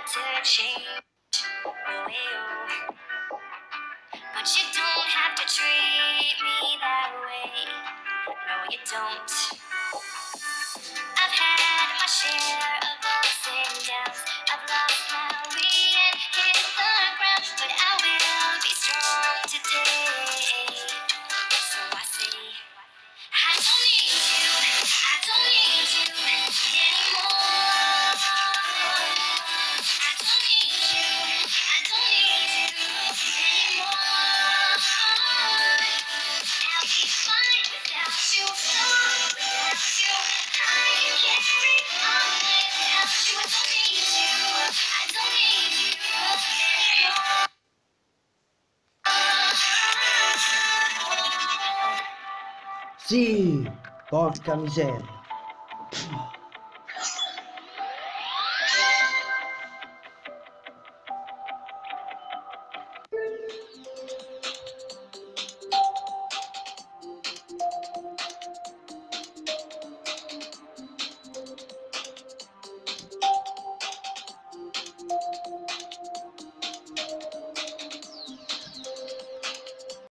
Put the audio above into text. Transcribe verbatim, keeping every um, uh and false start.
to change, will. But you don't have to treat me that way. No, you don't. I've had my share of ups and downs. I've lost my way and hit the ground, but I will be strong today. So I say, I don't need you, I don't need you anymore. I don't need you, I don't need you anymore. I'll be fine without you, strong without you. I can carry on without you. I don't need you, I don't need you anymore. Sì, porca miseria.